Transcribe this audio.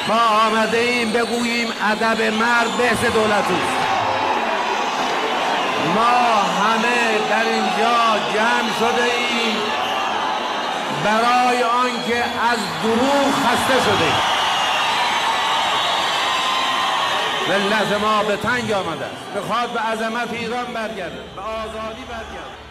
ما آمده ایم بگوییم ادب مرد بحث دولت است. ما همه در اینجا جمع شده ایم برای آنکه از دروغ خسته شده ایم. ملت ما به تنگ آمده است، میخواد به عظمت ایران برگرده، به آزادی برگرده.